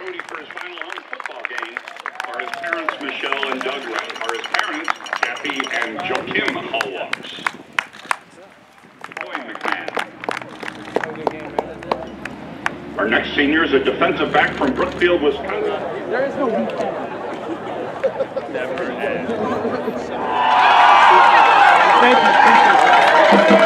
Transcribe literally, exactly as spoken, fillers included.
Cody for his final home football game are his parents, Michelle and Doug Wright. Are his parents, Kathy and Joachim Hallwalks. Boy McMahon. Our next senior is a defensive back from Brookfield, Wisconsin. There is no weekend. Never had. Thank you.